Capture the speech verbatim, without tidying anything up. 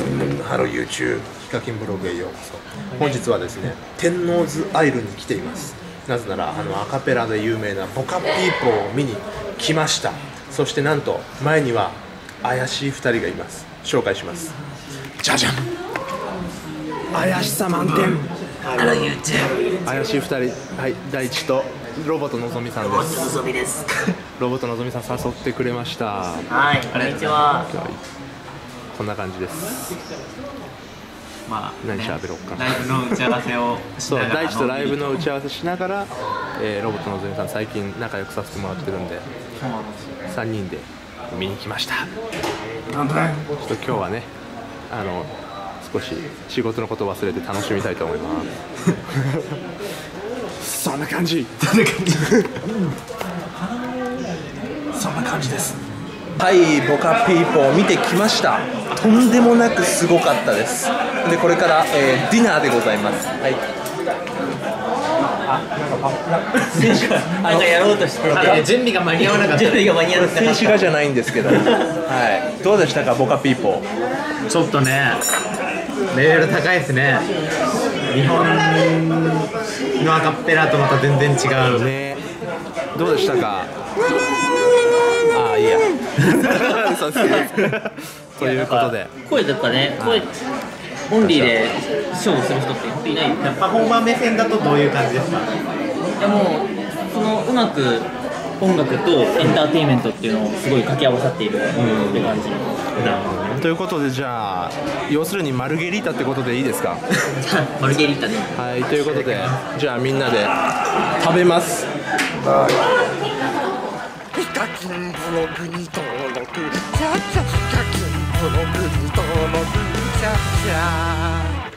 ハロー YouTube ヒカキンブログへようこそ。本日はですね、天王洲アイルに来ています。なぜならあのアカペラで有名なボカピーポーを見に来ました。そしてなんと前には怪しいふたりがいます。紹介します。じゃじゃん、怪しさ満点ハロー YouTube 怪しいふたり、はい、大地とロボットのぞみさんです。 のぞみです。 ロボットのぞみさん誘ってくれました。 はい、こんにちは。 こんな感じです。 まあ、 何喋ろうかな。 ライブの打ち合わせをそう、大地とライブの打ち合わせしながら、えー、ロボットのぞみさん最近仲良くさせてもらってるんで、さんにんで見に来ました。ちょっと今日はね、あの少し仕事のことを忘れて楽しみたいと思います。そんな感じ。そんな感じ。そんな感じです。はい、ボカピーポー見てきました。とんでもなくすごかったです。で、これから、えー、ディナーでございます。はい。あ、 なんかやろうとしてて、 準備が間に合わなかった。 準備が間に合わなかった。 静止画じゃないんですけど。はい。どうでしたか、ボカピーポー。 ちょっとね、レベル高いですね。日本のアカペラとまた全然違うね。どうでしたか。ああ、いいや。そうですね。ということで、 声とかね、声オンリーで勝負する人って本当にいない。 パフォーマー目線だとどういう感じですか？ いやもうそのうまく音楽とエンターテインメントっていうのをすごい掛け合わさっているって感じ。 ということで、じゃあ要するにマルゲリータってことでいいですか？ マルゲリータね。 はい、ということで、じゃあみんなで食べます。 ヒカキンブログに登録、チャチャヒカキンブログに登録、チャチャ